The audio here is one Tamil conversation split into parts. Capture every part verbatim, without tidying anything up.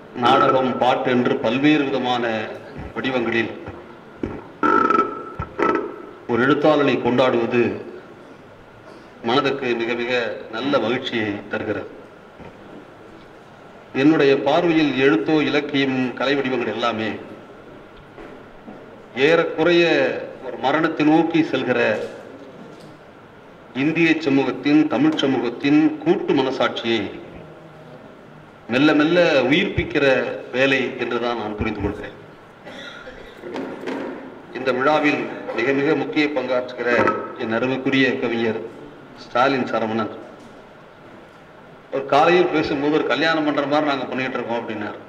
நாடகம், பாட்டு என்று பல்வேறு விதமான வடிவங்களில் ஒரு எழுத்தாளனை கொண்டாடுவது மனதுக்கு மிக மிக நல்ல மகிழ்ச்சியை தருகிறது. என்னுடைய பார்வையில் எழுத்தோ இலக்கியம் கலை வடிவங்கள் எல்லாமே ஏறக்குறைய ஒரு மரணத்தை நோக்கி செல்கிற இந்திய சமூகத்தின், தமிழ் சமூகத்தின் கூட்டு மனசாட்சியை மெல்ல மெல்ல உயிர்ப்பிக்கிற வேலை என்றுதான் நான் புரிந்து கொள்கிறேன். இந்த விழாவில் மிக மிக முக்கிய பங்காற்றுகிற என் அருமைக்குரிய கவிஞர் ஸ்டாலின் சரவணன் ஒரு காலையில் பேசும்போது ஒரு கல்யாணம் பண்ற மாதிரி நாங்கள் பண்ணிட்டு இருக்கோம் அப்படின்னாரு.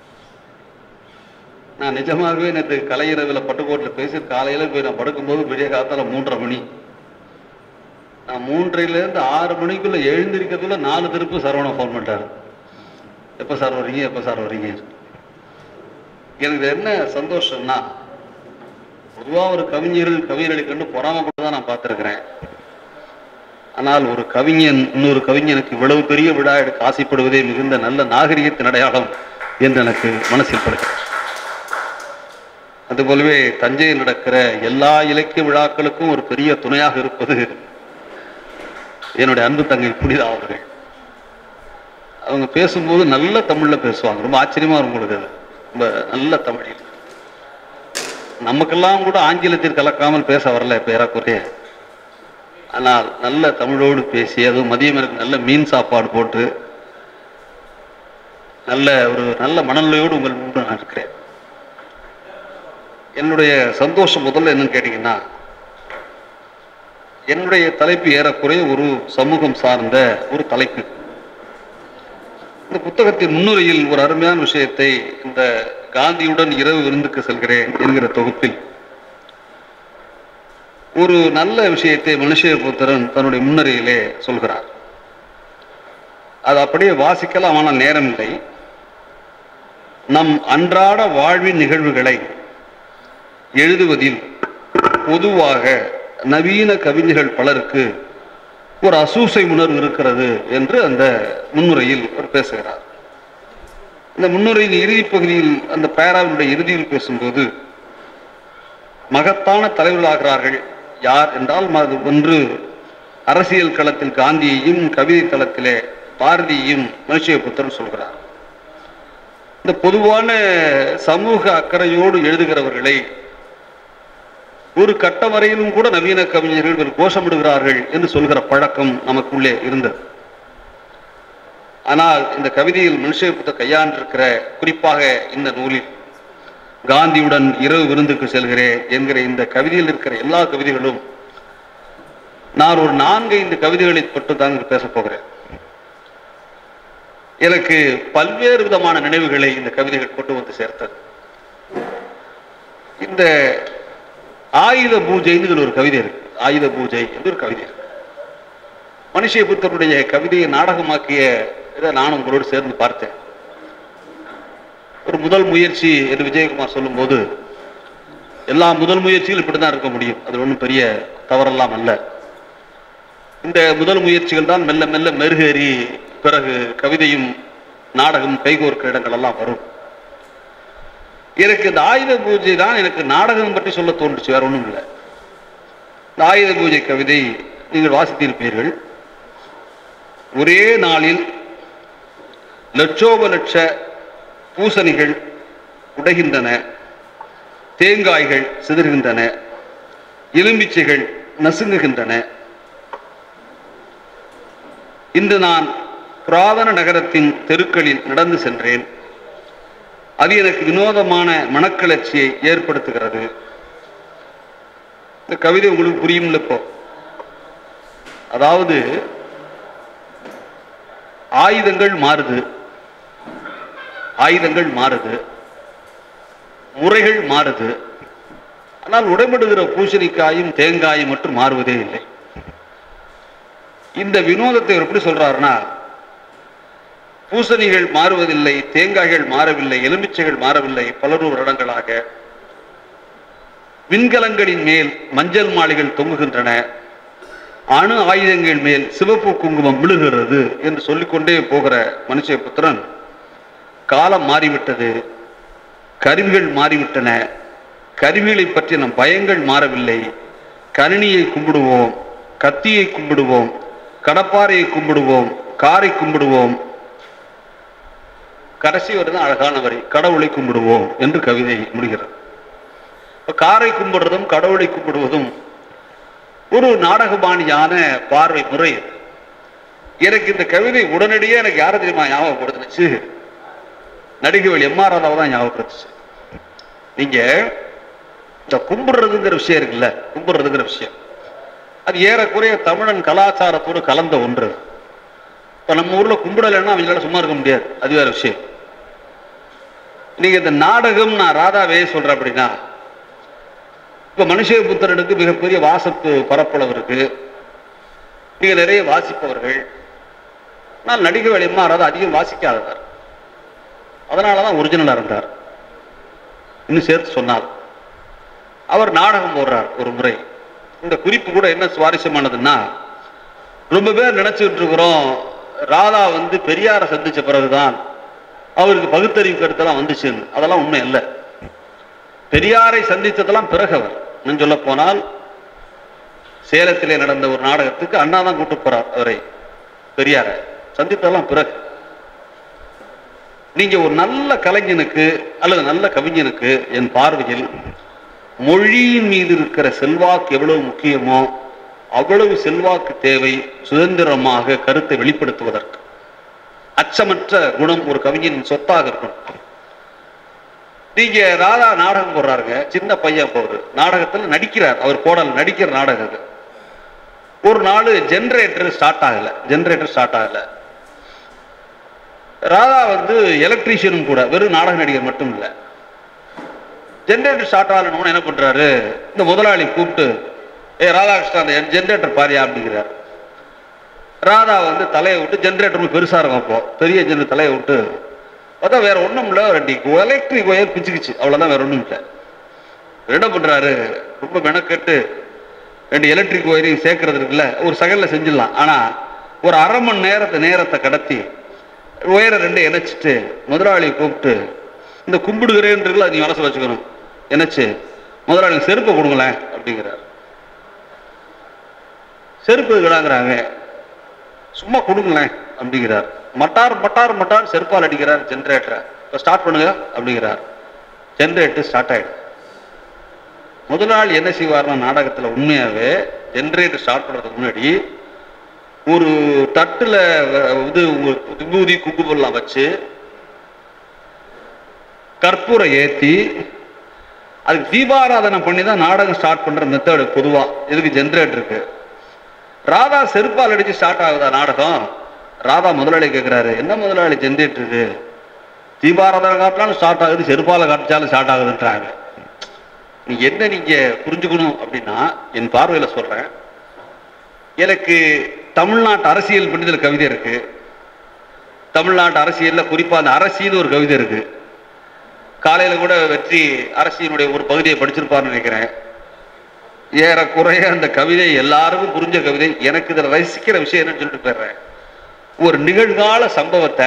நான் நிஜமாகவே நேற்று கலையரவில் பட்டுக்கோட்டில் பேசி காலையில போய் நான் படுக்கும்போது விடிய காலத்தால மூன்றரை மணி, நான் மூன்றையிலேருந்து ஆறு மணிக்குள்ள எழுந்திருக்கிறதுல நாலு திருப்பு சரவணன் ஃபோன் பண்ணிட்டாரு. எப்போ சார் வரீங்க, எப்போ சார் வரீங்க. எனக்கு என்ன சந்தோஷம்னா, பொதுவாக ஒரு கவிஞர்கள் கவிஞர்களை கண்டு பொறாமப்பட்டு தான் நான் பார்த்துருக்கிறேன். ஆனால் ஒரு கவிஞன் இன்னொரு கவிஞனுக்கு இவ்வளவு பெரிய விழா எடுக்க ஆசைப்படுவதே மிகுந்த நல்ல நாகரிகத்தின் அடையாளம் என்று எனக்கு மனசில் படுகிறது. அதுபோலவே தஞ்சையில் நடக்கிற எல்லா இலக்கிய விழாக்களுக்கும் ஒரு பெரிய துணையாக இருப்பது என்னுடைய அன்பு தங்கை புனிதா அவர்கள். அவங்க பேசும்போது நல்ல தமிழ்ல பேசுவாங்க, ரொம்ப ஆச்சரியமா இருக்கும் உங்களுக்கு. அது ரொம்ப நல்ல தமிழில், நமக்கெல்லாம் கூட ஆங்கிலத்தில் கலக்காமல் பேச வரல இப்ப ஏறக்குறைய. ஆனால் நல்ல தமிழோடு பேசி, அதுவும் மதியம் எனக்கு நல்ல மீன் சாப்பாடு போட்டு நல்ல ஒரு நல்ல மனநிலையோடு உங்கள் முன்பு நான் இருக்கிறேன். என்னுடைய சந்தோஷம் முதல்ல என்னன்னு கேட்டீங்கன்னா, என்னுடைய தலைப்பு ஏறக்குறைய ஒரு சமூகம் சார்ந்த ஒரு தலைப்பு. இந்த புத்தகத்தின் முன்னுரையில் ஒரு அருமையான விஷயத்தை, இந்த காந்தியுடன் இரவு விருந்துக்கு செல்கிறேன் என்கிற தொகுப்பில் ஒரு நல்ல விஷயத்தை மனுஷபுத்திரன் தன்னுடைய முன்னுரையிலே சொல்கிறார். அது அப்படியே வாசிக்கலாம், ஆனால் நேரம் இல்லை. நம் அன்றாட வாழ்வின் நிகழ்வுகளை எழுதுவதில் பொதுவாக நவீன கவிஞர்கள் பலருக்கு ஒரு அசூசை உணர்வு இருக்கிறது என்று அந்த முன்னுரையில் அவர் பேசுகிறார். இந்த முன்னுரையின் இறுதி பகுதியில், அந்த பேராவினுடைய இறுதியில் பேசும்போது, மகத்தான தலைவர்களாகிறார்கள் யார் என்றால், ஒன்று அரசியல் களத்தில் காந்தியையும், கவிதை தளத்திலே பாரதியையும் மனுஷபுத்திரன் சொல்கிறார். இந்த பொதுவான சமூக அக்கறையோடு எழுதுகிறவர்களை ஒரு கட்ட வரையிலும் கூட நவீன கவிஞர்கள் கோஷமிடுகிறார்கள் என்று சொல்கிற பழக்கம் நமக்குள்ளே இருந்தது. ஆனால் இந்த கவிதையில் மனுஷபுத்திரன் கையாண்டிருக்கிற, குறிப்பாக இந்த நூலில் காந்தியுடன் இரவு விருந்துக்கு செல்கிறேன் என்கிற இந்த கவிதையில் இருக்கிற எல்லா கவிதைகளும், நான் ஒரு நான்கு ஐந்து கவிதைகளை பற்றி தான் பேச போகிறேன். எனக்கு பல்வேறு விதமான நினைவுகளை இந்த கவிதைகள் கொண்டு வந்து சேர்த்தது. இந்த ஆயுத பூஜைன்னு ஒரு கவிதை இருக்கு. ஆயுத பூஜை என்று ஒரு கவிதை இருக்கு. மனுஷபுத்திரனுடைய கவிதையை நாடகமாக்கிய இதை நான் உங்களோடு சேர்ந்து பார்த்தேன். ஒரு முதல் முயற்சி என்று விஜயகுமார் சொல்லும் போது, எல்லா முதல் முயற்சிகளும் இப்படிதான் இருக்க முடியும், அது ஒன்றும் பெரிய தவறெல்லாம் அல்ல. இந்த முதல் முயற்சிகள் தான் மெல்ல மெல்ல மெருகேறி பிறகு கவிதையும் நாடகம் கைகோர்க்கிற இடங்கள் எல்லாம் வரும். எனக்கு இந்த ஆயுத பூஜை தான் எனக்கு நாடகம் பற்றி சொல்ல தோன்றுச்சு, வேற ஒன்றும் இல்லை. இந்த ஆயுத பூஜை கவிதை நீங்கள் வாசித்திருப்பீர்கள். ஒரே நாளில் லட்சோப லட்ச பூசணிகள் உடைகின்றன, தேங்காய்கள் சிதறுகின்றன, எலும்பிச்சைகள் நசுங்குகின்றன. இன்று நான் புராதன நகரத்தின் தெருக்களில் நடந்து சென்றேன். அது எனக்கு வினோதமான மனக்கிளர்ச்சியை ஏற்படுத்துகிறது. இந்த கவிதை உங்களுக்கு புரியும் இப்போ. அதாவது ஆயுதங்கள் மாறுது, ஆயுதங்கள் மாறுது, முறைகள் மாறுது. ஆனால் உடைபடுகிற பூசணிக்காயும் தேங்காயும் மட்டும் மாறுவதே இல்லை. இந்த வினோதத்தை எப்படி சொல்றாருன்னா, பூசணிகள் மாறுவதில்லை, தேங்காய்கள் மாறவில்லை, எலுமிச்சைகள் மாறவில்லை. பலநூறு வருடங்களாக விண்கலங்களின் மேல் மஞ்சள் மாலைகள் தொங்குகின்றன, அணு ஆயுதங்கள் மேல் சிவப்பு குங்குமம் விழுகிறது என்று சொல்லிக்கொண்டே போகிற மனுஷபுத்திரன் காலம் மாறிவிட்டது, கருவிகள் மாறிவிட்டன, கருவிகளை பற்றி நம் பயங்கள் மாறவில்லை. கணினியை கும்பிடுவோம், கத்தியை கும்பிடுவோம், கடப்பாறையை கும்பிடுவோம், காரை கும்பிடுவோம். கடைசி வருது அழகான வரி, கடவுளை கும்பிடுவோம் என்று கவிதை முடிகிறது. காரை கும்பிடுறதும் கடவுளை கும்பிடுவதும் ஒரு நாடகபாணியான பார்வை முறை. எனக்கு இந்த கவிதை உடனடியே எனக்கு யாரை தெரியுமா ஞாபகப்படுத்துச்சு? நடிகர்கள் எம் ஆர் ராதாவை தான் ஞாபகப்படுத்துச்சு. நீங்க இந்த கும்பிடுறதுங்கிற விஷயம் இருக்குல்ல, கும்பிடுறதுங்கிற விஷயம் அது ஏறக்குறைய தமிழன் கலாச்சாரத்தோடு கலந்த ஒன்று. இப்ப நம்ம ஊர்ல கும்பிடலைன்னா அவங்களால சும்மா இருக்க முடியாது, அது வேற விஷயம். நீங்க இந்த நாடகம் நான் ராதாவே சொல்றேன் அப்படின்னா, இப்ப மனுஷபுத்திரனுக்கு மிகப்பெரிய வாசப்பு பரப்பளவு இருக்கு, மிக நிறைய வாசிப்பவர்கள். ஆனால் நடிகர் எம் ஆர் ராதா அதிகம் வாசிக்காதவர், அதனாலதான் ஒரிஜினலா இருந்தார். இன்னும் சேர்த்து சொன்னார், அவர் நாடகம் போடுறார் ஒரு முறை. இந்த குறிப்பு கூட என்ன சுவாரஸ்யமானதுன்னா, ரொம்ப பேர் நினைச்சுட்டு இருக்கிறோம் ராதா வந்து பெரியாரை சந்திச்ச பிறகுதான் அவருக்கு பகுத்தறிவு கருத்தெல்லாம் வந்துச்சுன்னு. அதெல்லாம் உண்மை இல்லை. பெரியாரை சந்தித்ததெல்லாம் பிறகு. அவர் நான் சொல்ல போனால் சேலத்திலே நடந்த ஒரு நாடகத்துக்கு அண்ணா தான் கூட்டு போறார் அவரை, பெரியாரை சந்தித்ததெல்லாம் பிறகு. நீங்க ஒரு நல்ல கலைஞனுக்கு அல்லது நல்ல கவிஞனுக்கு என் பார்வையில் மொழியின் மீது இருக்கிற செல்வாக்கு எவ்வளவு முக்கியமோ அவ்வளவு செல்வாக்கு தேவை சுதந்திரமாக கருத்தை வெளிப்படுத்துவதற்கு. அச்சமற்ற குணம் ஒரு கவிஞனின் சொத்தாக இருக்கணும். நீங்க ராதா நாடகம் போடுறாருங்க, சின்ன பையன் போடுற நாடகத்துல நடிக்கிறார், அவர் போடல, நடிக்கிற நாடகம். ஒரு நாள் ஜெனரேட்டர் ஸ்டார்ட் ஆகல, ஜெனரேட்டர் ஸ்டார்ட் ஆகல. ராதா வந்து எலக்ட்ரீஷியனும் கூட, வெறும் நாடக நடிகர் மட்டும் இல்லை. ஜெனரேட்டர் ஸ்டார்ட் ஆகணும்னு என்ன பண்றாரு, இந்த முதலாளி கூப்பிட்டு, ஏ ராதாகிருஷ்ணன் அந்த ஜெனரேட்டர் பாரியா அப்படிங்கிறார். ராதா வந்து தலையை விட்டு, ஜெனரேட்டர் பெருசா இருக்கும், அப்போ பெரிய ஜெனரேட்டர் தலையை விட்டு அதான் வேற ஒண்ணும் இல்லை, ரெண்டு எலக்ட்ரிக் ஒயர் பிச்சுக்குச்சு, அவ்வளவுதான், வேற ஒண்ணும் இல்லை. என்ன பண்றாரு, ரொம்ப மெனக்கெட்டு ரெண்டு எலக்ட்ரிக் ஒயரையும் சேர்க்கறது இருக்குல்ல, ஒரு செகண்ட்ல செஞ்சிடலாம். ஆனா ஒரு அரை மணி நேரத்தை நேரத்தை கடத்தி ஒயரை ரெண்டு இணைச்சிட்டு முதலாளியை கூப்பிட்டு, இந்த கும்பிடுகிறேன்றதுல நீ மனசு வச்சுக்கணும், என்னச்சு முதலாளி செருப்பை கொடுங்களேன் அப்படிங்கிறார். செருப்பு விடாங்கிறாங்க, சும்மா கொடுங்களேன் அப்படிங்கிறார். மட்டார் மட்டார் மட்டார் செருப்பால் அடிக்கிறார் ஜெனரேட்டரை. இப்போ ஸ்டார்ட் பண்ணுங்க அப்படிங்கிறார். ஜெனரேட்டர் ஸ்டார்ட் ஆயிடும். முதலாளி என்ன செய்வார்னா, நாடகத்துல உண்மையாவே ஜெனரேட்டர் ஸ்டார்ட் பண்றதுக்கு முன்னாடி ஒரு தட்டுல இது விபூதி குங்குமம்லாம் வச்சு கற்பூரம் ஏத்தி அதுக்கு தீபாராதனை பண்ணி தான் நாடகம் ஸ்டார்ட் பண்ற மெத்தடு பொதுவா. இதுக்கு ஜெனரேட்டருக்கு ராதா செருப்பால் அடிச்சு ஸ்டார்ட் ஆகுதா நாடகம்? ராதா முதலாளி கேட்கிறாரு, என்ன முதலாளி ஜெனரேட்டருக்கு தீபாராதனை காட்டினாலும் ஸ்டார்ட் ஆகுது, செருப்பால காட்டிச்சாலும் ஸ்டார்ட் ஆகுதுன்றாங்க. நீ என்ன நீங்க புரிஞ்சுக்கணும் அப்படின்னா, என் பார்வையில சொல்றேன், எனக்கு தமிழ்நாட்டு அரசியல் பண்டிதல கவிதை இருக்கு. தமிழ்நாட்டு அரசியல்ல குறிப்பா அந்த அரசியல் ஒரு கவிதை இருக்கு. காலையில கூட வெற்றி அரசியலுடைய ஒரு பகுதியை படிச்சிருப்பார்னு நினைக்கிறேன். ஏறக்குறைய அந்த கவிதை எல்லாருக்கும் புரிஞ்ச கவிதை. எனக்கு இதில் ரசிக்கிற விஷயம் என்னன்னு சொல்லிட்டு போயிடுறேன். ஒரு நிகழ்கால சம்பவத்தை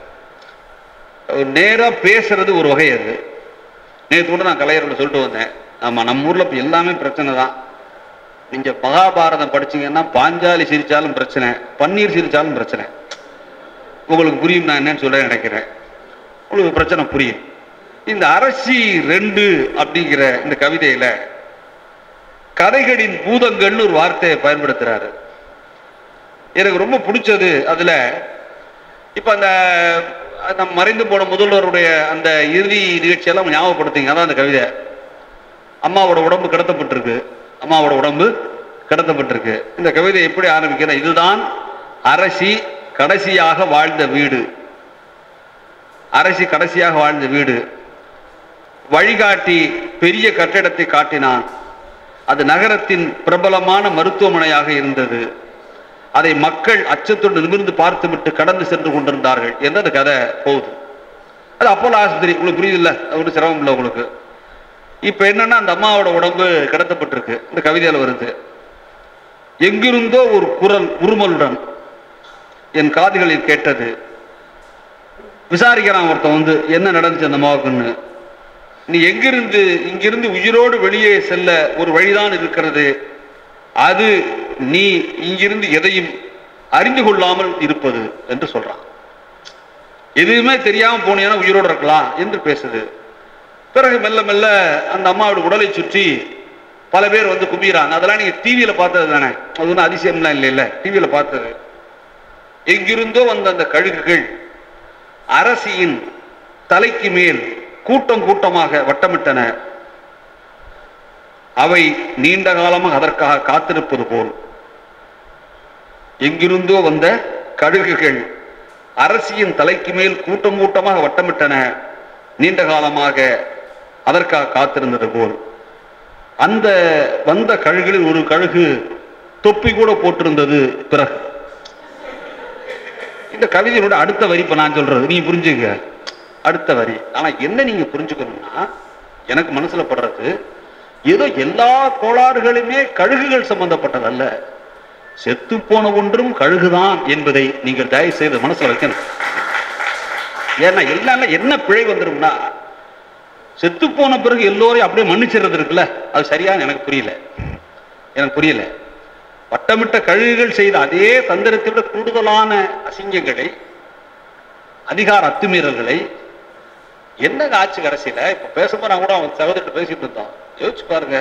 நேரா பேசுறது ஒரு வகை. அது நேற்று கூட நான் கலைஞரோட சொல்லிட்டு வந்தேன். ஆமா, நம்ம ஊர்ல இப்ப எல்லாமே பிரச்சனை தான். நீங்க மகாபாரதம் படிச்சீங்கன்னா பாஞ்சாலி சிரிச்சாலும் பிரச்சனை, பன்னீர் சிரிச்சாலும் பிரச்சனை. உங்களுக்கு புரியும் நான் என்னன்னு சொல்ல நினைக்கிறேன். உங்களுக்கு பிரச்சனை புரியும். இந்த அரசி ரெண்டு அப்படிங்கிற இந்த கவிதையில கதைகளின் பூதங்கள்னு ஒரு வார்த்தையை பயன்படுத்துறாரு. எனக்கு ரொம்ப பிடிச்சது அதுல, இப்ப அந்த நம்ம மறைந்து போன முதல்வருடைய அந்த இறுதி நிகழ்ச்சியெல்லாம் ஞாபகப்படுத்திங்க. அதான் அந்த கவிதை. அம்மாவோட உடம்பு கடத்தப்பட்டிருக்கு, அம்மாவோட உடம்பு கடத்தப்பட்டிருக்கு. இந்த கவிதை எப்படி ஆரம்பிக்கிறேன், இதுதான் அரசி கடைசியாக வாழ்ந்த வீடு, அரசி கடைசியாக வாழ்ந்த வீடு. வழிகாட்டி பெரிய கட்டிடத்தை காட்டினான். அது நகரத்தின் பிரபலமான மருத்துவமனையாக இருந்தது. அதை மக்கள் அச்சத்தோடு நிமிர்ந்து பார்த்துவிட்டு கடந்து சென்று கொண்டிருந்தார்கள் என்று அந்த கதை போகுது. அது அப்போலோ ஆஸ்பத்திரி. உங்களுக்கு புரியுது இல்ல, அது சிரமம் இல்லை உங்களுக்கு. இப்ப என்னன்னா, அந்த அம்மாவோட உடம்பு கடத்தப்பட்டிருக்கு. இந்த கவிதையில வருது, எங்கிருந்தோ ஒரு குரல் உருமலுடன் என் காதுகளில் கேட்டது, விசாரிக்கிறான் ஒருத்தன் வந்து, என்ன நடந்துச்சு அந்த அம்மாவுக்குன்னு. நீ எங்கிருந்து இங்கிருந்து உயிரோடு வெளியே செல்ல ஒரு வழிதான் இருக்கிறது, அது நீ இங்கிருந்து எதையும் அறிந்து கொள்ளாமல் இருப்பது என்று சொல்றான். எதுவுமே தெரியாம போனீங்கன்னா உயிரோடு இருக்கலாம் என்று பேசுது. பிறகு மெல்ல மெல்ல அந்த அம்மாவோட உடலை சுற்றி பல பேர் வந்து கும்பிடுறாங்க. அதெல்லாம் நீங்க டிவியில பார்த்தது தானே, அது ஒன்றும் அதிசயம்லாம் இல்லை இல்லை டிவியில பார்த்தது. எங்கிருந்தோ வந்த அந்த கழுகுகள் அரசியின் தலைக்கு மேல் கூட்டம் கூட்டமாக வட்டமிட்டன. அவை நீண்ட காலமாக அதற்காக காத்திருப்பது போல். எங்கிருந்தோ வந்த கழுகுகள் அரசியின் தலைக்கு மேல் கூட்டம் கூட்டமாக வட்டமிட்டன, நீண்ட காலமாக அதற்காக காத்திருந்தது போல். அந்த வந்த கழுகுகளில் ஒரு கழுகு தொப்பி கூட போட்டிருந்தது. பிறகு இந்த கவிதையோட அடுத்த வரி இப்ப நான் சொல்றது நீங்க புரிஞ்சுங்க. அடுத்த வரி ஆனா என்ன நீங்க புரிஞ்சுக்கணும்னா, எனக்கு மனசுல படுறது ஏதோ எல்லா கோளாறுகளுமே கழுகுகள் சம்பந்தப்பட்டது அல்ல, செத்து போன ஒன்றும் கழுகுதான் என்பதை நீங்கள் தயவு செய்து மனசுல வைக்கணும். ஏன்னா எல்லாமே என்ன பிழை வந்துடும்னா, செத்து போன பிறகு எல்லோரையும் அப்படியே மன்னிச்சிடுறது இருக்குல்ல, அது சரியான எனக்கு புரியல எனக்கு புரியல வட்டமிட்ட கழுகுகள் செய்த அதே தந்திரத்தை விட கூடுதலான அசிங்கங்களை, அதிகார அத்துமீறல்களை என்னங்க ஆட்சி அரசியல இப்ப பேசும்போது நான் கூட அவன் சகோதரிட்டு பேசிட்டு இருந்தோம். யோசிச்சு பாருங்க,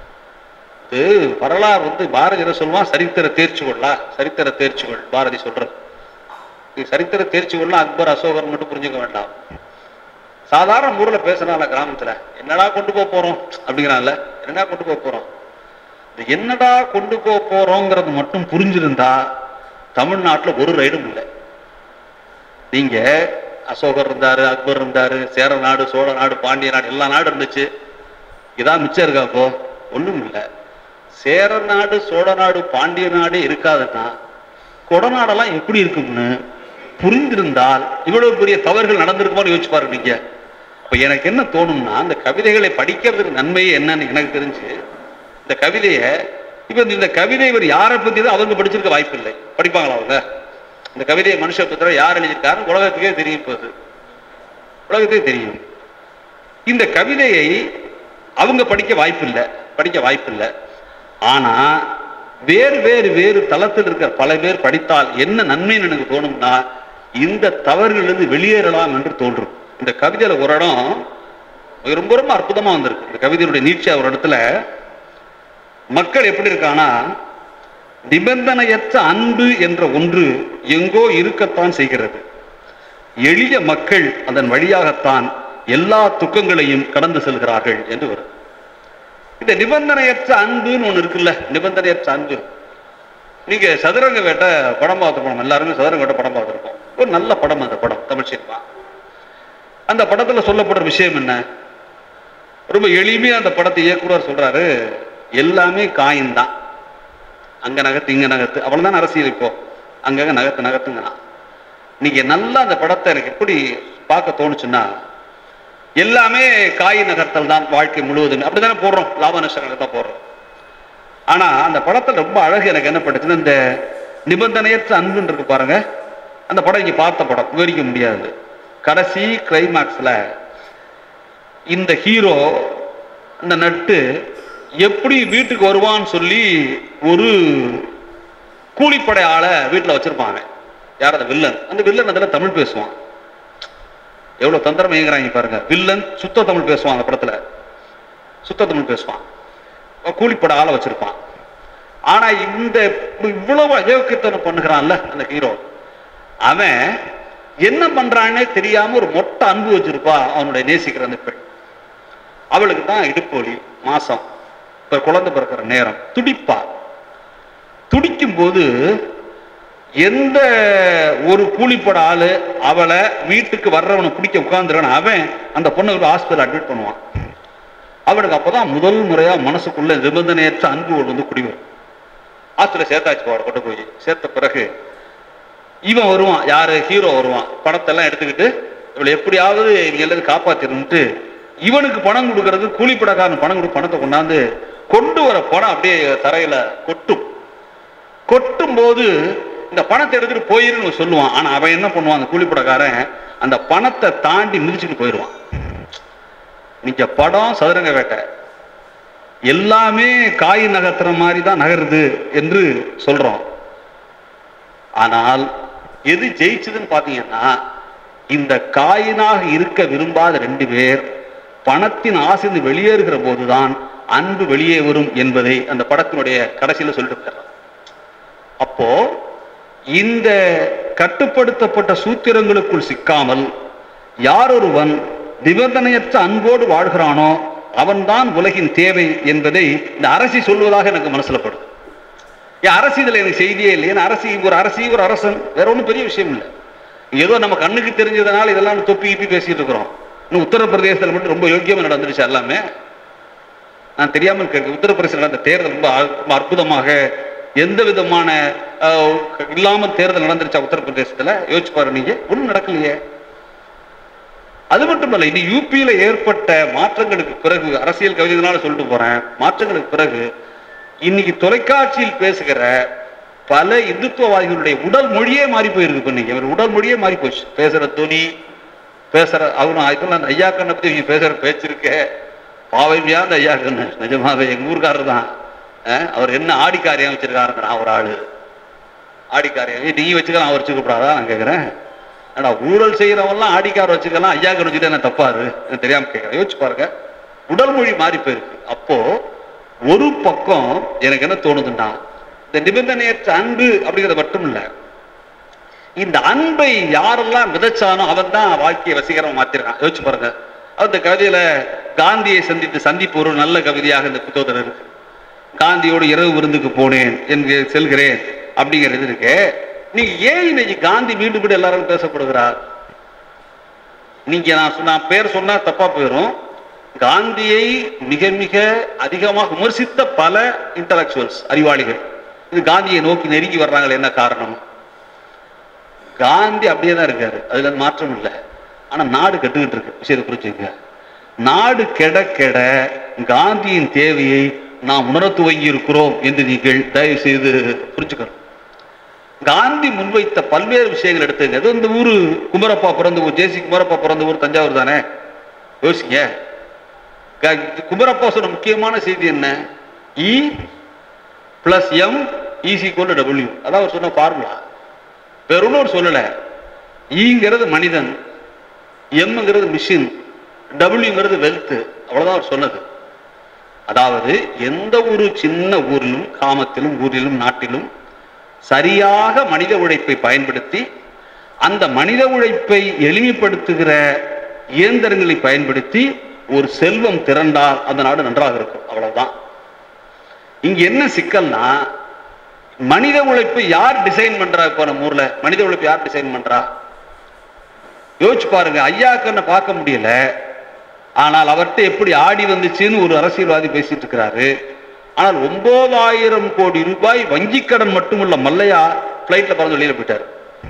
இது வரலாறு வந்து பாரதி சொல்லுவான், சரித்திர தேர்ச்சி கொள்ளா சரித்திர தேர்ச்சி கொள் பாரதி சொல்றது. சரித்திர தேர்ச்சி கொள்ளா அக்பர் அசோகர் மட்டும் புரிஞ்சுக்க வேண்டாம். சாதாரண ஊர்ல பேசுறான்ல கிராமத்துல, என்னடா கொண்டு போக போறோம் அப்படிங்கிறான்ல, என்னடா கொண்டு போக போறோம், என்னடா கொண்டு போக போறோங்கிறது மட்டும் புரிஞ்சிருந்தா தமிழ்நாட்டுல ஒரு ரைடும் இல்லை. நீங்க அசோகர் இருந்தாரு, அக்பர் இருந்தாரு, சேர நாடு, சோழ நாடு, பாண்டிய நாடு, எல்லா நாடு இருந்துச்சு. இதான் மிச்சம் இருக்கா? அப்போ ஒண்ணும் இல்லை. சேர நாடு, சோழ நாடு, பாண்டிய நாடு இருக்காதுன்னா கொடநாடெல்லாம் எப்படி இருக்கும்னு புரிந்திருந்தால் இவ்வளவு பெரிய தவறுகள் நடந்திருக்குமோன்னு யோசிச்சு பாருங்க நீங்க. இப்ப எனக்கு என்ன தோணும்னா, இந்த கவிதைகளை படிக்கிறதுக்கு நன்மையே என்னன்னு எனக்கு தெரிஞ்சு, இந்த கவிதைய இப்ப இந்த கவிதை இவர் யாரை பத்தி தான் அவங்க படிச்சிருக்க வாய்ப்பு இல்லை. படிப்பாங்களா அவங்க? இந்த கவிதையை மனுஷ புத்திர யார் எழுதியிருக்காரு உலகத்துக்கே தெரியும். போது உலகத்துக்கே தெரியும். இந்த கவிதையை அவங்க படிக்க வாய்ப்பு இல்லை, படிக்க வாய்ப்பு இல்லை. ஆனா வேறு வேறு வேறு தளத்தில் இருக்கிற பல பேர் படித்தால் என்ன நன்மைன்னு எனக்கு தோணும்னா, இந்த தவறுகளிலிருந்து வெளியேறலாம் என்று தோன்றும். இந்த கவிதையில ஒரு இடம் ரொம்ப ரொம்ப அற்புதமா வந்திருக்கு. இந்த கவிதையுடைய நீட்சியா ஒரு இடத்துல மக்கள் எப்படி இருக்கானா, நிபந்தனையற்ற அன்பு என்ற ஒன்று எங்கோ இருக்கத்தான் செய்கிறது. எளிய மக்கள் அதன் வழியாகத்தான் எல்லா துக்கங்களையும் கடந்து செல்கிறார்கள் என்று வரும். இந்த நிபந்தனையற்ற அன்புன்னு ஒண்ணு இருக்குல்ல, நிபந்தனையற்ற அன்பு. நீங்க சதுரங்க வேட்டை படம் பார்த்துருப்போம், எல்லாருமே சதுரங்க வேட்டை படம் பார்த்துருப்போம். ஒரு நல்ல படம் அந்த படம், தமிழ் சினிமா. அந்த படத்துல சொல்லப்படுற விஷயம் என்ன? ரொம்ப எளிமையா அந்த படத்தை இயக்குனர் சொல்றாரு, எல்லாமே காயின் தான், அங்க நகத்து இங்க நகத்து, அவ்வளவுதான் அரசியல். இப்போ அங்கங்க நகத்து நகத்துங்கண்ணா. நீங்க நல்லா அந்த படத்தை எனக்கு எப்படி பார்க்க தோணுச்சுன்னா, எல்லாமே காய் நகர்த்தல் தான் வாழ்க்கை முழுவதுமே. அப்படித்தானே போடுறோம், லாப நஷ்டங்களை தான் போடுறோம். ஆனா அந்த படத்துல ரொம்ப அழகு எனக்கு என்ன பட்டுச்சுன்னா, இந்த நிபந்தனையற்ற அன்புன்னு இருக்கு பாருங்க. அந்த படம் இங்க பார்த்த படம், விவரிக்க முடியாது. கடைசி கிளைமாக்ஸ்ல இந்த ஹீரோ இந்த நட்டு எப்படி வீட்டுக்கு வருவான்னு சொல்லி ஒரு கூலிப்படை ஆளை வீட்டுல வச்சிருப்பாங்க. யார்? அந்த வில்லன். அந்த வில்லன் அதுல தமிழ் பேசுவான். எவ்வளவு தந்திரம் இயங்குறாங்க பாருங்க. வில்லன் சுத்த தமிழ் பேசுவான், அந்த படத்துல சுத்த தமிழ் பேசுவான், கூலிப்பட ஆளை வச்சிருப்பான். ஆனா இந்த இவ்வளவு அயோக்கியத்தனம் பண்ணுகிறான்ல அந்த ஹீரோ, அவன் என்ன பண்றான்னே தெரியாம ஒரு மொட்டை அன்பு வச்சிருப்பா அவனுடைய நேசிக்கிற அந்த பெண். அவளுக்கு தான் இடுப்பு வலி, மாசம், இப்ப குழந்தை பிறக்கிற நேரம், துடிப்பா. துடிக்கும் போது எந்த ஒரு கூலிப்பட ஆளு அவளை வீட்டுக்கு வர்றவனை பிடிக்க உட்கார்ந்துறான், அவன் அந்த பொண்ணை ஒரு ஹாஸ்பிட்டல் அட்மிட் பண்ணுவான். அவனுக்கு அப்பதான் முதல் முறையா மனசுக்குள்ள நிபந்தனையற்ற அன்பு வந்து குடிவரும். ஹாஸ்பிட்டல் சேர்த்தாச்சு, போட கொண்டு போய் சேர்த்த பிறகு இவன் வருவான், யாரு? ஹீரோ வருவான். பணத்தெல்லாம் எடுத்துக்கிட்டு இவளை எப்படியாவது இவங்க எல்லாரும் காப்பாத்திருந்துட்டு இவனுக்கு பணம் கொடுக்கறது, கூலிப்படக்காரன் பணம் கொடு பணத்தை கொண்டாந்து கொண்டு வர பணம் அப்படியே தரையில கொட்டும். கொட்டும் போது இந்த பணத்தை எடுத்துட்டு போயிருன்னு சொல்லுவான். ஆனா அவன் என்ன பண்ணுவான், அந்த கூலிப்படக்காரன் அந்த பணத்தை தாண்டி மிதிச்சுட்டு போயிடுவான். நீங்க படம் சதுரங்க வேட்டை எல்லாமே காய் நகர்த்துற மாதிரி தான் நகருது என்று சொல்றோம். ஆனால் எது ஜெயிச்சதுன்னு பாத்தீங்கன்னா, இந்த காயினாக இருக்க விரும்பாத ரெண்டு பேர் பணத்தின் ஆசைந்து வெளியேறுகிற போதுதான் அன்பு வெளியே வரும் என்பதை அந்த படத்தினுடைய கடைசியில சொல்லிட்டு. அப்போ இந்த கட்டுப்படுத்தப்பட்ட சூத்திரங்களுக்குள் சிக்காமல் யாரொருவன் நிபந்தனையற்ற அன்போடு வாழ்கிறானோ அவன்தான் உலகின் தேவை என்பதை இந்த அரசி சொல்வதாக எனக்கு மனசுல படுது. அரசியல் எனக்கு செய்தியே இல்லை. அரசி ஒரு அரசி ஒரு அரசன் வேற ஒன்றும் பெரிய விஷயம் இல்லை. ஏதோ நம்ம கண்ணுக்கு தெரிஞ்சதுனால இதெல்லாம் தொப்பி கிப்பி பேசிட்டு இருக்கிறோம். இன்னும் உத்தரப்பிரதேசத்தில் மட்டும் ரொம்ப யோக்கியமா நடந்துருச்சு எல்லாமே. நான் தெரியாமல் கேட்க, உத்தரப்பிரதேசத்தில் நடந்த தேர்தல் ரொம்ப அற்புதமாக எந்த விதமான இல்லாமல் தேர்தல் நடந்துருச்சா உத்தரப்பிரதேசத்துல? யோசிச்சு பாரு நீங்க. ஒன்றும் நடக்கலையே. அது மட்டுமல்ல, இனி யூபியில ஏற்பட்ட மாற்றங்களுக்கு பிறகு, அரசியல் கவிதைகளால சொல்லிட்டு போறேன், மாற்றங்களுக்கு பிறகு இன்னைக்கு தொலைக்காட்சியில் பேசுகிற பல இந்துத்துவவாதிகளுடைய உடல் மொழியே மாறி போயிருக்கு. நீங்க உடல் மொழியே மாறி போச்சு. பேசுற துணி, பேசுற அவனும் அந்த ஐயா கண்ணை பத்தி நீங்க பேசுற பேச்சு இருக்க பாவைமையா அந்த ஐயா கண்ணு நிஜமாவே எங்க ஊருக்காரர் தான். அவர் என்ன ஆடிக்காரியம் வச்சிருக்காருங்க. நான் ஒரு ஆளு ஆடிக்காரியம் நீ வச்சுக்கலாம், அவர் வச்சுக்க கூடாதா நான் கேட்கிறேன். ஏன்னா ஊழல் செய்யறவெல்லாம் ஆடிக்கார வச்சுக்கலாம், ஐயா கண்ணு வச்சுட்டு என்ன தப்பாரு எனக்கு தெரியாம கேட்கிறேன். யோசிச்சு பாருங்க, உடல் மொழி மாறி போயிருக்கு. அப்போ ஒரு பக்கம் எனக்கு என்ன தோணுதுன்னா, இந்த நிபந்தனையற்ற அன்பு அப்படிங்கிறது மட்டும் இல்ல, இந்த அன்பை யாரெல்லாம் விதைச்சானோ அவன் தான் வாழ்க்கையை வசீகரமா மாத்திருக்கான். யோசிச்சு பாருங்க. அந்த கவிதையில காந்தியை சந்தித்து சந்திப்பு ஒரு நல்ல கவிதையாக இந்த புத்தகத்தில் இருக்கு. காந்தியோடு இரவு விருந்துக்கு போனேன் என்று செல்கிறேன் அப்படிங்கிறது இருக்கு. நீங்க ஏன் இன்னைக்கு காந்தி மீண்டும் மீண்டும் எல்லாரும் பேசப்படுகிறார்? நீங்க நான் சொன்ன பேர் சொன்னா தப்பா போயிடும். காந்தியை மிக மிக அதிகமாக விமர்சித்த பல இன்டலெக்சுவல்ஸ், அறிவாளிகள் இது காந்தியை நோக்கி நெருங்கி வர்றாங்களே, என்ன காரணம்? காந்தி அப்படியே தான் இருக்காரு, அதுல மாற்றம் இல்லை. ஆனா நாடு கெட்டுக்கிட்டு இருக்கு. விஷயத்தை புரிஞ்சுங்க. நாடு கெட கெட காந்தியின் தேவையை நாம் உணர துவங்கி இருக்கிறோம் என்று நீங்கள் தயவு செய்து புரிஞ்சுக்கணும். காந்தி முன்வைத்த பல்வேறு விஷயங்கள் எடுத்துங்க. அது இந்த ஊரு குமரப்பா பிறந்த ஊர், ஜேசி குமரப்பா பிறந்த ஊர் தஞ்சாவூர் தானே. யோசிங்க, குமரப்பா சொன்ன முக்கியமான செய்தி என்ன? E plus M is equal to W. அதான் அவர் சொன்ன ஃபார்முலா. வேற ஒன்றும் அவர் சொல்லல. ஈங்கிறது மனிதன், எம்ங்கிறது மிஷின், டபிள்யூங்கிறது வெல்த். அவ்வளவுதான் அவர் சொன்னது. அதாவது எந்த ஒரு சின்ன ஊரிலும், கிராமத்திலும், ஊரிலும், நாட்டிலும் சரியாக மனித உழைப்பை பயன்படுத்தி அந்த மனித உழைப்பை எளிமைப்படுத்துகிற இயந்திரங்களை பயன்படுத்தி ஒரு செல்வம் திரண்டால் அந்த நாடு நன்றாக இருக்கும். அவ்வளவுதான். இங்க என்ன சிக்கல்னா, மனித உழைப்பை யார் டிசைன் பண்றா? இப்ப நம்ம ஊர்ல மனித உழைப்பு யார் டிசைன் பண்றா? யோசிச்சு பாருங்க. ஐயாக்கன்னு பார்க்க முடியல, ஆனால் அவர்கிட்ட எப்படி ஆடி வந்துச்சுன்னு ஒரு அரசியல்வாதி பேசிட்டு இருக்கிறாரு. ஆனால் ஒன்பதாயிரம் கோடி ரூபாய் வங்கி கடன் மட்டுமல்ல, மல்லையா பிளைட்ல பறந்து வெளியில போயிட்டாரு.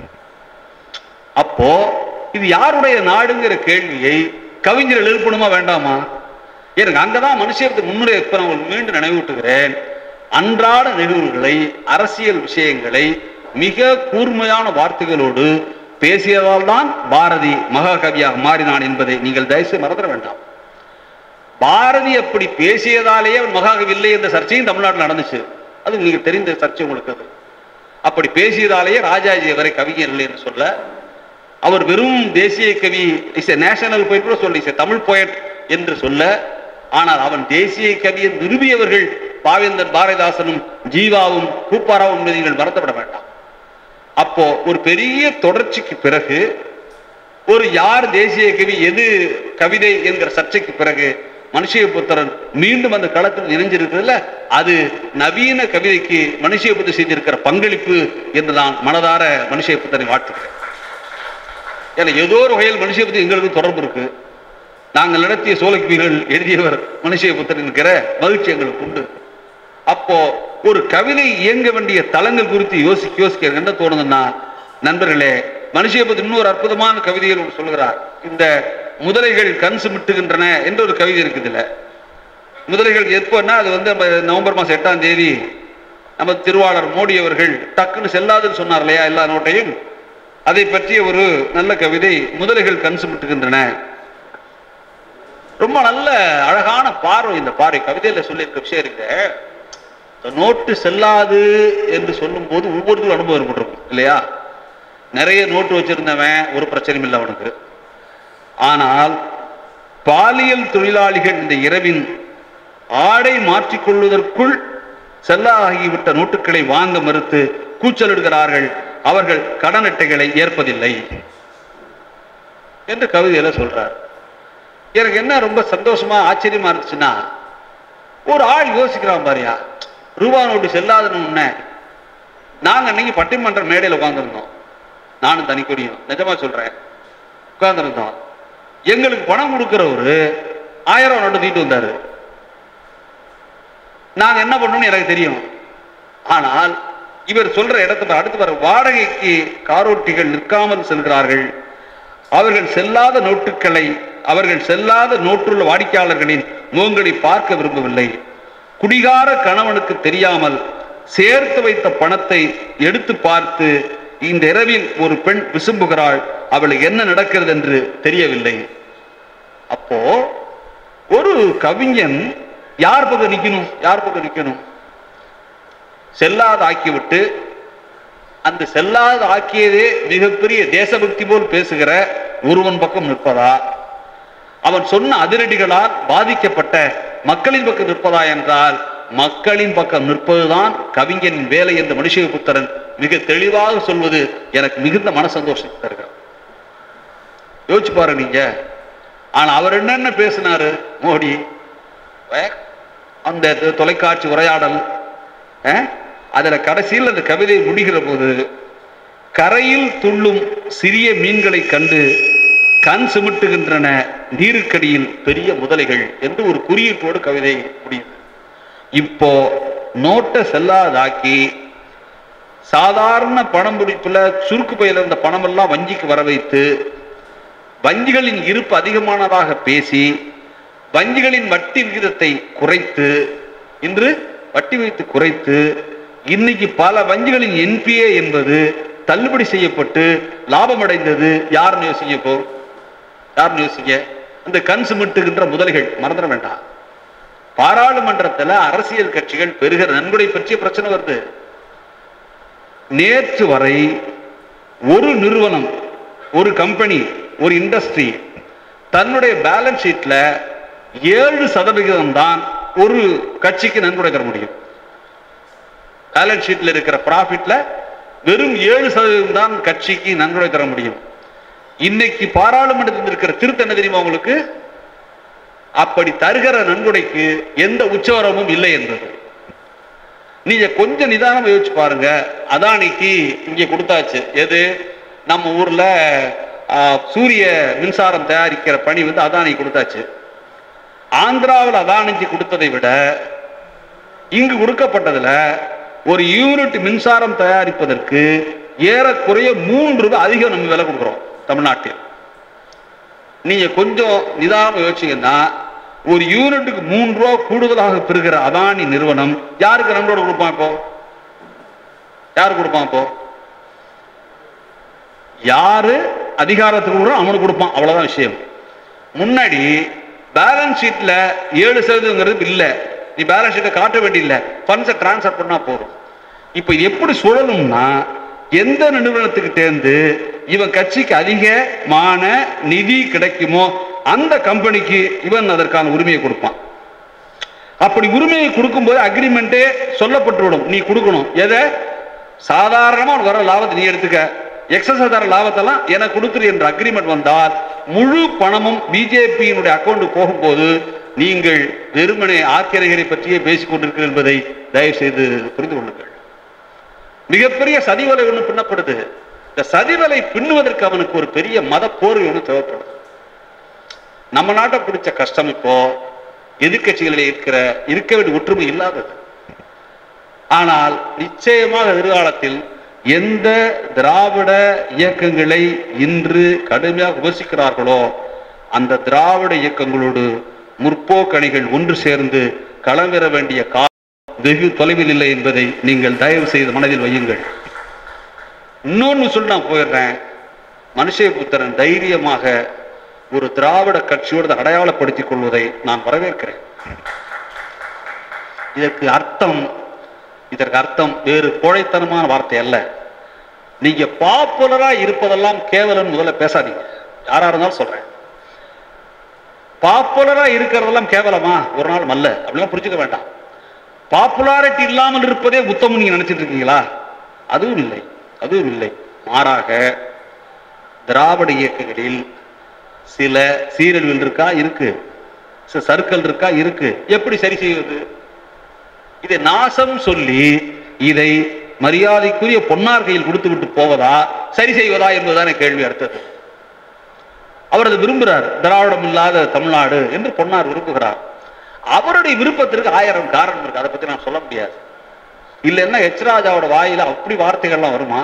அப்போ இது யாருடைய நாடுங்கிற கேள்வியை கவிஞர்கள் எழுப்பணுமா வேண்டாமா? எனக்கு அங்கதான் மனுஷத்துக்கு முன்னுரை மீண்டும் நினைவூட்டுகிறேன். அன்றாட நிகழ்வுகளை, அரசியல் விஷயங்களை மிக கூர்மையான வார்த்தைகளோடு பேசியதால் தான் பாரதி மகாகவியாக மாறினான் என்பதை நீங்கள் தயவுசெய்து மறந்துட வேண்டாம். பாரதி அப்படி பேசியதாலேயே அவன் மகாகவி இல்லை என்ற சர்ச்சையும் தமிழ்நாட்டில் நடந்துச்சு. அது நீங்க தெரிந்த சர்ச்சை உங்களுக்கு. அது அப்படி பேசியதாலேயே ராஜாஜி வரை கவிஞர் இல்லை என்று சொல்ல, அவர் வெறும் தேசிய கவி, இஸ் எ நேஷனல் போயிட் கூட சொல்லி இஸ் எ தமிழ் போயட் என்று சொல்ல, ஆனால் அவன் தேசிய கவியை நிறுவியவர்கள் பாவேந்தர் பாரதிதாசனும் ஜீவாவும் கூப்பாராவும் என்பதை நீங்கள் மறந்துவிட வேண்டாம். அப்போ ஒரு பெரிய தொடர்ச்சிக்கு பிறகு, ஒரு யார் தேசிய கவி எது கவிதை என்கிற சர்ச்சைக்கு பிறகு மனுஷயபுத்திரன் மீண்டும் அந்த களத்தில் இணைஞ்சிருக்கிறதுல அது நவீன கவிதைக்கு மனுஷயபுத்திரன் செய்திருக்கிற பங்களிப்பு என்று நான் மனதார மனுஷயபுத்திரனை வாழ்த்துக்கிறேன். ஏன்னா ஏதோ ஒரு வகையில் மனுஷயபுத்திரன் எங்களுக்கு தொடர்பு இருக்கு. நாங்கள் நடத்திய சோழக்கிகள் எழுதியவர் மனுஷயபுத்திரன் என்கிற மகிழ்ச்சி எங்களுக்கு உண்டு. அப்போ ஒரு கவிதை இயங்க வேண்டிய தளங்கள் குறித்து யோசிக்க யோசிக்க என்ன தோணுதுன்னா, நண்பர்களே, மனுஷயபுத்திரன் இன்னொரு அற்புதமான கவிதைகள் ஒன்று சொல்கிறார். இந்த முதலைகள் கண் சுமிட்டுகின்றன என்று ஒரு கவிதை இருக்குது. இல்ல முதலைகள் எப்போன்னா, அது வந்து நம்ம நவம்பர் மாசம் எட்டாம் தேதி நம்ம திருவாளர் மோடி அவர்கள் டக்குன்னு செல்லாதுன்னு சொன்னார் இல்லையா எல்லா நோட்டையும். அதை பற்றிய ஒரு நல்ல கவிதை, முதலைகள் கண் சுமிட்டுகின்றன. ரொம்ப நல்ல அழகான பார்வை இந்த பார்வை. கவிதையில சொல்லியிருக்க விஷயம் இருக்கு, நோட்டு செல்லாது என்று சொல்லும் போது ஒவ்வொருத்தரும் அனுபவம் ஏற்பட்டிருக்கும் இல்லையா? நிறைய நோட்டு வச்சிருந்தவன் ஒரு பிரச்சனையும் இல்லை அவனுக்கு. ஆனால் பாலியல் தொழிலாளிகள் இந்த இரவின் ஆடை மாற்றிக்கொள்வதற்குள் செல்லாகிவிட்ட நோட்டுகளை வாங்க மறுத்து கூச்சலிடுகிறார்கள். அவர்கள் கடன் அட்டைகளை ஏற்பதில்லை என்று கவிதையில சொல்றார். எனக்கு என்ன ரொம்ப சந்தோஷமா ஆச்சரியமா இருந்துச்சுன்னா, ஒரு ஆள் யோசிக்கிறான் பாரியா, ரூபா நோட்டு செல்லாதுன்னு. நாங்க அன்னைக்கு பட்டிமன்ற மேடையில் உட்கார்ந்துருந்தோம், நானும் தனிக்கொடியும், நிஜமா சொல்றேன், உட்கார்ந்துருந்தோம். எங்களுக்கு பணம் கொடுக்கிறவரு ஆயிரம் நோட்டு தீட்டு வந்தாரு. நாங்க என்ன பண்ணணும்னு எனக்கு தெரியும். ஆனால் இவர் சொல்ற இடத்துல அடுத்து வர வாடகைக்கு காரோட்டிகள் நிற்காமல் செல்கிறார்கள். அவர்கள் செல்லாத நோட்டுகளை, அவர்கள் செல்லாத நோட்டுள்ள வாடிக்கையாளர்களின் முகங்களை பார்க்க விரும்பவில்லை. குடிகார கணவனுக்கு தெரியாமல் சேர்த்து வைத்த பணத்தை எடுத்து பார்த்து இந்த இரவில் ஒரு பெண் விசும்புகிறாள். அவளுக்கு என்ன நடக்கிறது என்று தெரியவில்லை. அப்போ ஒரு கவிஞன் யார் பக்கம் நிக்கணும்? யார் பக்கம் நிக்கணும்? செல்லாத ஆக்கிவிட்டு அந்த செல்லாத ஆக்கியதே மிகப்பெரிய தேசபக்தி போல் பேசுகிற ஒருவன் பக்கம் நிற்பதா, அவன் சொன்ன அதிரடிகளால் பாதிக்கப்பட்ட மக்களின் பக்கம் நிற்பதா என்றால் மக்களின் பக்கம் நிற்பதுதான் கவிஞனின் வேலை என்று மனுஷபுத்திரன் மிக தெளிவாக சொல்வது எனக்கு மிகுந்த மன சந்தோஷம் தருகிறார். யோசிச்சு பாரு நீங்க. ஆனா அவர் என்னென்ன பேசினாரு மோடி, அந்த தொலைக்காட்சி உரையாடல், அதுல கடைசியில் அந்த கவிதை முடிகிற போது, கரையில் துள்ளும் சிறிய மீன்களை கண்டு கண் சுமிட்டுகின்றன நீருக்கடியில் பெரிய முதலைகள் என்று ஒரு குறியீட்டோடு கவிதை முடியுது. இப்போ நோட்டை செல்லாதாக்கி சாதாரண பணம் பிடிப்புல சுருக்கு பையில இருந்த பணம் எல்லாம் வங்கிக்கு வர வைத்து வங்கிகளின் இருப்பு அதிகமானதாக பேசி வங்கிகளின் வட்டி விகிதத்தை குறைத்து, இன்று வட்டி வைத்து குறைத்து, இன்னைக்கு பல வங்கிகளின் என்பிஏ என்பது தள்ளுபடி செய்யப்பட்டு லாபம் அடைந்தது. யாருன்னு யோசிங்க, போ யாருன்னு யோசிங்க. இந்த கண் சுமிட்டுகின்ற முதலைகள் மறந்துட வேண்டாம். பாராளுமன்றத்தில் அரசியல் கட்சிகள் பெறுகிற நன்கொடை பற்றிய பிரச்சனை வருது. நேற்று வரை ஒரு நிறுவனம், ஒரு கம்பெனி, ஒரு இண்டஸ்ட்ரி தன்னுடைய பேலன்ஸ் ஷீட்ல ஏழு சதவிகிதம் தான் ஒரு கட்சிக்கு நன்கொடை தர முடியும். பேலன்ஸ் ஷீட்ல இருக்கிற ப்ராஃபிட்ல வெறும் ஏழு சதவீதம் தான் கட்சிக்கு நன்கொடை தர முடியும். இன்னைக்கு பாராளுமன்றத்தில் இருக்கிற திருத்தம் என்ன தெரியுமா உங்களுக்கு? அப்படி தருகிற நன்கொடைக்கு எந்த உச்சவரமும் இல்லை என்பது. நீங்க கொஞ்சம் நிதானம் யோசிச்சு பாருங்க. அதானிக்கு இங்க கொடுத்தாச்சு. எது? நம்ம ஊர்ல சூரிய மின்சாரம் தயாரிக்கிற பணி வந்து அதானி கொடுத்தாச்சு. ஆந்திராவில் அதானிக்கு கொடுத்ததை விட இங்கு கொடுக்கப்பட்டதுல ஒரு யூனிட் மின்சாரம் தயாரிப்பதற்கு ஏறக்குறைய மூன்று ரூபாய் அதிகம் நம்ம விலை கொடுக்குறோம் தமிழ்நாட்டில். நீங்க கொஞ்சம் நிதானம் யோசிச்சீங்கன்னா, ஒரு யூனிட்டுக்கு மூன்று ரூபா கூடுதலாக பெறுகிற அதானி நிறுவனம் யாருக்கு நன்கொடை கொடுப்பான்? இப்போ யாரு கொடுப்பான்? இப்போ யாரு அதிகாரத்துக்கு அவனுக்கு கொடுப்பான், அவ்வளவுதான் விஷயம். முன்னாடி பேலன்ஸ் ஷீட்ல ஏழு சதவீதங்கிறது இல்ல, நீ பேலன்ஸ் ஷீட்டை காட்ட வேண்டிய ஃபண்ட்ஸை டிரான்ஸ்ஃபர் பண்ணா போதும். இப்ப இது எப்படி சுழலும்னா, எந்த நிறுவனத்துக்கு தேர்ந்து இவன் கட்சிக்கு அதிகமான நிதி கிடைக்குமோ அந்த கம்பெனிக்கு இவன் அதற்கான உரிமையை கொடுப்பான். அப்படி உரிமையை கொடுக்கும் போது அக்ரிமெண்டே சொல்லப்பட்டுவிடும், நீ கொடுக்கணும். எதை? சாதாரணமா வர லாபத்தை நீ எடுத்துக்க, எக்ஸஸ் தர லாபத்தெல்லாம் எனக்கு கொடுத்துரு என்ற அக்ரிமெண்ட் வந்தால் முழு பணமும் பிஜேபியினுடைய அக்கௌண்ட் போகும்போது நீங்கள் வெறுமனே ஆக்கிரகரை பற்றியே பேசிக் கொண்டிருக்கிறீர்கள் என்பதை தயவு செய்து புரிந்து கொள்ளுங்கள். மிகப்பெரிய சதிவலை ஒன்று பின்னப்படுது. இந்த சதிவலை பின்னுவதற்கு அவனுக்கு ஒரு பெரிய மத போர்வை ஒன்று தேவைப்படுது. நம்ம நாட்டை பிடிச்ச கஷ்டம் இப்போ எதிர்கட்சிகளில் இருக்கிற இருக்க வேண்டிய ஒற்றுமை இல்லாதது. ஆனால் நிச்சயமாக எதிர்காலத்தில் எந்த திராவிட இயக்கங்களை இன்று கடுமையாக விமர்சிக்கிறார்களோ அந்த திராவிட இயக்கங்களோடு முற்போக்கணிகள் ஒன்று சேர்ந்து களம் பெற வேண்டிய காலம் வெகு தொலைவில் இல்லை என்பதை நீங்கள் தயவு செய்து மனதில் வையுங்கள். இன்னொன்னு சொல்லி நான் போயிடுறேன். மனுஷபுத்திரன் தைரியமாக ஒரு திராவிட கட்சியோடு அடையாளப்படுத்திக் கொள்வதை நான் வரவேற்கிறேன். இதற்கு அர்த்தம் இதற்கு அர்த்தம் வேறு கோழைத்தனமான வார்த்தை அல்ல. நீங்க பாப்புலரா இருப்பதெல்லாம் கேவலம் முதல்ல பேசாதீங்க. யாரா இருந்தாலும் சொல்றேன், பாப்புலரா இருக்கிறதெல்லாம் கேவலமா? ஒரு நாள் அல்ல. அப்படிலாம் புரிஞ்சுக்க வேண்டாம். பாப்புலாரிட்டி இல்லாமல் இருப்பதே உத்தமம் நீங்க நினைச்சிட்டு இருக்கீங்களா? அதுவும் இல்லை, அதுவும் இல்லை. மாறாக திராவிட இயக்கங்களில் சில சீரழிவுகள் இருக்கா? இருக்கு. சில சறுக்கல் இருக்கா? இருக்கு. எப்படி சரி செய்வது? இதை நாசம் சொல்லி இதை மரியாதைக்குரிய பொன்னார் கையில் கொடுத்து விட்டு போவதா, சரி செய்வதா என்பதுதானே கேள்வி. அடுத்தது, அவர் அதை விரும்புகிறார். திராவிடம் இல்லாத தமிழ்நாடு என்று பொன்னார் விரும்புகிறார். அவருடைய விருப்பத்திற்கு ஆயிரம் காரணம் இருக்கு. அதை பத்தி நான் சொல்ல முடியாது. இல்லைன்னா எச் ராஜாவோட வாயில அப்படி வார்த்தைகள்லாம் வருமா?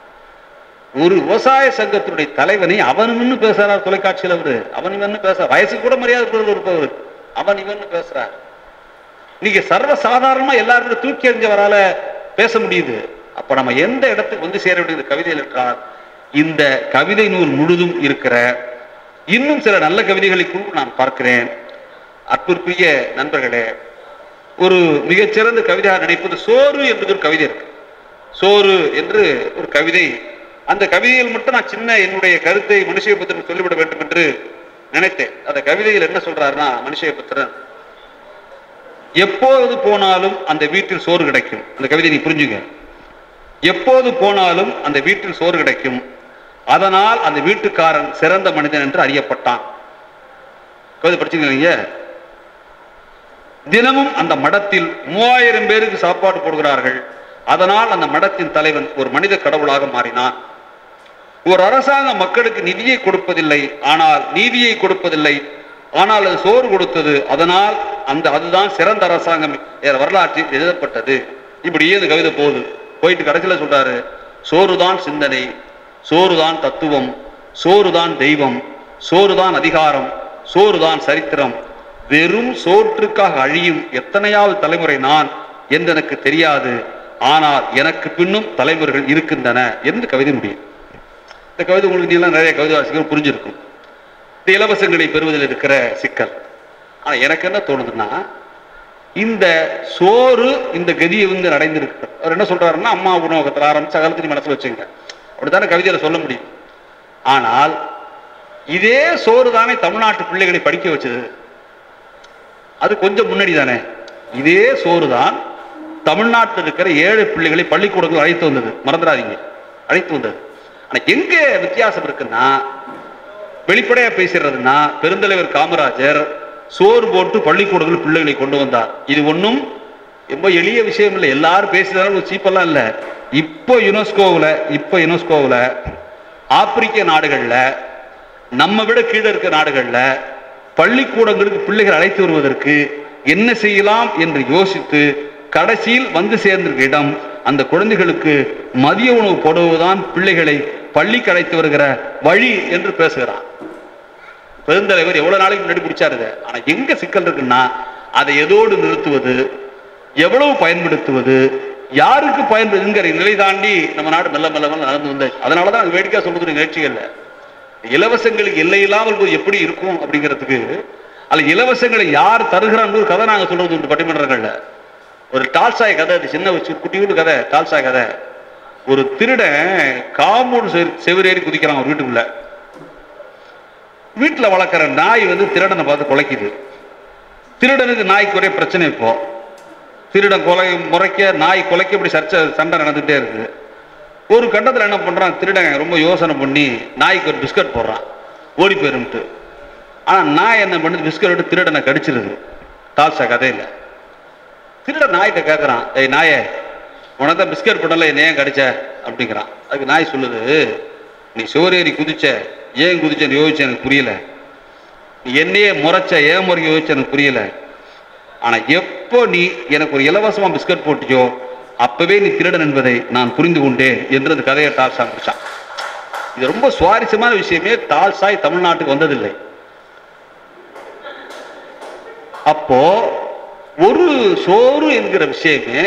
ஒரு விவசாய சங்கத்தினுடைய தலைவனை அவன் இவன்னு பேசுறார் தொலைக்காட்சியில். அவரு அவன் இவன்னு பேச வயசுக்கு கூட மரியாதை இருப்பவர் அவன் இவன்னு பேசுறார். நீங்க சர்வசாதாரணமா எல்லாரும் தூக்கி எறிஞ்சவரால பேச முடியுது. அப்ப நம்ம எந்த இடத்துக்கு வந்து சேர வேண்டியது கவிதையில் என்றால், இந்த கவிதை நூல் முழுதும் இருக்கிற இன்னும் சில நல்ல கவிதைகளை கூட நான் பார்க்கிறேன். அற்புதற்குரிய நண்பர்களே, ஒரு மிகச்சிறந்த கவிதையாக நினைப்பது சோறு என்பது ஒரு கவிதை இருக்கு. சோறு என்று ஒரு கவிதை. அந்த கவிதையில் மட்டும் நான் சின்ன என்னுடைய கருத்தை மனுஷபுத்திரன் சொல்லிவிட வேண்டும் என்று நினைத்தேன். அந்த கவிதையில் என்ன சொல்றாருன்னா, மனுஷபுத்திரன் எப்போது போனாலும் அந்த வீட்டில் சோறு கிடைக்கும். அந்த கவிதை நீ புரிஞ்சுங்க. எப்போது போனாலும் அந்த வீட்டில் சோறு கிடைக்கும், அதனால் அந்த வீட்டுக்காரன் சிறந்த மனிதன் என்று அறியப்பட்டான். கவிதை படிச்சுங்க. தினமும் அந்த மடத்தில் மூவாயிரம் பேருக்கு சாப்பாடு போடுகிறார்கள், அதனால் அந்த மடத்தின் தலைவன் ஒரு மனித கடவுளாக மாறினான். ஒரு அரசாங்கம் மக்களுக்கு நிதியை கொடுப்பதில்லை, ஆனால் நீதியை கொடுப்பதில்லை, ஆனால் அது சோறு கொடுத்தது, அதனால் அந்த அதுதான் சிறந்த அரசாங்கம் வரலாற்றில் எழுதப்பட்டது. இப்படியே இந்த கவிதை போகுது. போயிட்டு கடைசியில் சொல்றாரு, சோறுதான் சிந்தனை, சோறுதான் தத்துவம், சோறுதான் தெய்வம், சோறுதான் அதிகாரம், சோறுதான் சரித்திரம், வெறும் சோற்றுக்காக அழியும் எத்தனையாவது தலைமுறை நான் என்று எனக்கு தெரியாது, ஆனால் எனக்கு பின்னும் தலைமுறைகள் இருக்கின்றன என்று கவிதை முடியும். இந்த கவிதை உங்களுக்கு நீலாம் நிறைய கவிதை வாசிகள் புரிஞ்சிருக்கும். இந்த இலவசங்களை பெறுவதில் இருக்கிற சிக்கல். ஆனா எனக்கு என்ன தோணுதுன்னா, இந்த சோறு இந்த கதியை வந்து அடைந்திருக்கு. அவர் என்ன சொல்றாருன்னா, அம்மா உணவகத்தில் ஆரம்பிச்சு அகலத்தின் மனசுல வச்சுங்க, அப்படித்தானே கவிதையில சொல்ல முடியும். ஆனால் இதே சோறு தானே தமிழ்நாட்டு பிள்ளைகளை படிக்க வச்சது. அது கொஞ்சம் முன்னாடி தானே. இதே சோறு தான் தமிழ்நாட்டில் இருக்கிற ஏழை பிள்ளைகளை பள்ளிக்கூடங்கள் அழைத்து வந்தது. மறந்துடாதீங்க, அழைத்து வந்தது. ஆனா எங்க வித்தியாசம் இருக்குன்னா, வெளிப்படையா பேசுறதுன்னா, பெருந்தலைவர் காமராஜர் சோறு போட்டு பள்ளிக்கூடங்கள் பிள்ளைகளை கொண்டு வந்தார். இது ஒன்றும் ரொம்ப எளிய விஷயம் இல்லை. எல்லாரும் பேசுறதாலும் ஒரு சீப்பெல்லாம் இல்லை. இப்போ யுனெஸ்கோவில் இப்போ யுனெஸ்கோவில் ஆப்பிரிக்க நாடுகள்ல, நம்ம விட கீழே இருக்க நாடுகள்ல பள்ளிக்கூடங்களுக்கு பிள்ளைகள் அழைத்து வருவதற்கு என்ன செய்யலாம் என்று யோசித்து கடைசியில் வந்து சேர்ந்திருக்க இடம் அந்த குழந்தைகளுக்கு மதிய உணவு போடுவதுதான் பிள்ளைகளை பள்ளிக்கு அழைத்து வருகிற வழி என்று பேசுகிறான். பெருந்தலைவர் எவ்வளவு நாளைக்கு முன்னாடி பிடிச்சாருங்க. ஆனா எங்க சிக்கல் இருக்குன்னா, அதை எதோடு நிறுத்துவது, எவ்வளவு பயன்படுத்துவது, யாருக்கு பயன்படுதுங்கிற நிலை தாண்டி நம்ம நாடு மெல்ல மெல்ல மெல்ல நடந்து வந்தது. அதனாலதான் வேடிக்கை சொல்றது நிகழ்ச்சிகள்ல இலவசங்களுக்கு எல்லை இல்லாமல் போது எப்படி இருக்கும் அப்படிங்கிறதுக்கு, அல்ல இலவசங்களை யார் தருகிறான்னு ஒரு கதை நாங்க சொல்றது உண்டு பட்டிமன்றங்கள்ல. ஒரு டால்சாய் கதை, அது சின்ன குட்டியூண்டு கதை, டால்சாய் கதை. ஒரு திருடன் காம்பவுண்ட் செவிரேறி குதிக்கிறான் ஒரு வீட்டுக்குள்ள. வீட்டுல வளர்க்குற நாய் வந்து திருடனை பார்த்து குலைக்குது. திருடனுக்கு நாய்க்கு ஒரே பிரச்சனை. இப்போ திருடன் கொலை முறைக்க, நாய் கொலைக்க, இப்படி சர்ச்சை சண்டை நடந்துகிட்டே இருக்கு. ஒரு கட்டத்தில் என்ன பண்றான், திருடன் ரொம்ப யோசனை பண்ணி நாய்க்கு ஒரு பிஸ்கட் போடுறான், ஓடி போயிருந்துட்டு. ஆனா நாய் என்ன பண்ணுது, பிஸ்கட் எடுத்து திருடனை கடிச்சிருது. டால்சா கதையில திருடன் நாய்கிட்ட கேட்கறான், ஏய் நாயே, உனதான் பிஸ்கட் போடல, என்ன ஏன் கடிச்ச அப்படிங்கிறான். அதுக்கு நாய் சொல்லுது, நீ சோரேறி குதிச்ச, ஏன் குதிச்சன்னு யோசிச்ச எனக்கு புரியல, நீ என்னையே முறைச்ச, ஏன் முறைக்க யோசிச்ச எனக்கு புரியல, ஆனா எப்போ நீ எனக்கு ஒரு இலவசமா பிஸ்கட் போட்டியோ அப்பவே நீ திருடன் என்பதை நான் புரிந்து கொண்டேன் என்று அந்த கதையை டால்சா முடிச்சான். இது ரொம்ப சுவாரஸ்யமான விஷயமே. டால்சாய் தமிழ்நாட்டுக்கு வந்ததில்லை. அப்போ ஒரு சோறு என்கிற விஷயமே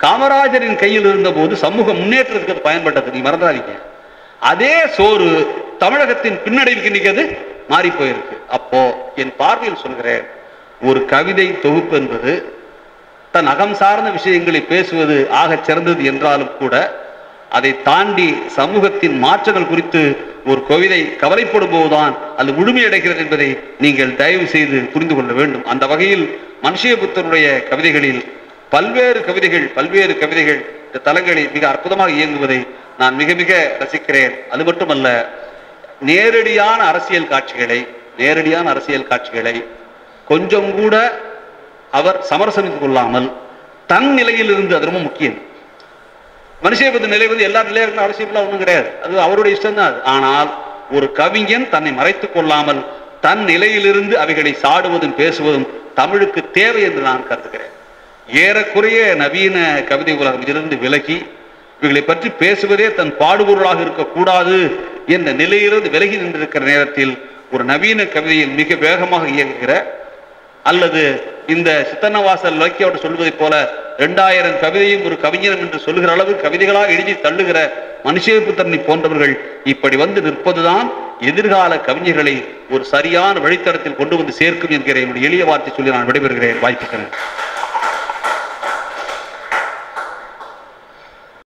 காமராஜரின் கையில் இருந்த போது சமூக முன்னேற்றத்துக்கு பயன்பட்டது. நீ மறந்துடாதீங்க. அதே சோறு தமிழகத்தின் பின்னடைவுக்கு இன்னைக்கு அது மாறி போயிருக்கு. அப்போ என் பார்வையில் சொல்கிறேன், ஒரு கவிதை தொகுப்பு என்பது தன் அகம் சார்ந்த விஷயங்களை பேசுவது ஆக சிறந்தது என்றாலும் கூட அதை தாண்டி சமூகத்தின் மாற்றங்கள் குறித்து ஒரு கவிதை கவலைப்படும் போதுதான் அது முழுமையடைகிறது என்பதை நீங்கள் தயவு செய்து புரிந்து கொள்ள வேண்டும். அந்த வகையில் மனுஷயபுத்தருடைய கவிதைகளில் பல்வேறு கவிதைகள் பல்வேறு கவிதைகள் தலங்களில் மிக அற்புதமாக இயங்குவதை நான் மிக மிக ரசிக்கிறேன். அது மட்டுமல்ல, நேரடியான அரசியல் காட்சிகளை நேரடியான அரசியல் காட்சிகளை கொஞ்சம் கூட அவர் சமரசமித்துக் கொள்ளாமல் தன் நிலையில் இருந்து, அது ரொம்ப முக்கியம். மனுஷபுத்த நிலை வந்து எல்லா நிலையிலும் அவசியம்லாம் ஒன்றும் கிடையாது, அது அவருடைய இஷ்டம் தான். ஆனால் ஒரு கவிஞன் தன்னை மறைத்துக் கொள்ளாமல் தன் நிலையிலிருந்து அவைகளை சாடுவதும் பேசுவதும் தமிழுக்கு தேவை என்று நான் கருதுகிறேன். ஏறக்குறைய நவீன கவிதை உலகம் இதிலிருந்து விலகி இவைகளை பற்றி பேசுவதே தன் பாடுபொருளாக இருக்கக்கூடாது என்ற நிலையிலிருந்து விலகி நின்றிருக்கிற நேரத்தில் ஒரு நவீன கவிதையில் மிக வேகமாக இயங்குகிற, அல்லது இந்த சித்தன்னவாசல் இலக்கியோடு சொல்வதை போல இரண்டாயிரம் கவிதையும் ஒரு கவிஞரும் என்று சொல்லுகிற அளவு கவிதைகளாக எழுதி தள்ளுகிற மனுஷயபுத்திரனை போன்றவர்கள் இப்படி வந்து நிற்பதுதான் எதிர்கால கவிஞர்களை ஒரு சரியான வழித்தடத்தில் கொண்டு வந்து சேர்க்கும் என்கிற என்னுடைய எளிய வார்த்தை சொல்லி நான் விடைபெறுகிறேன். வாய்ப்புக்கிறேன்.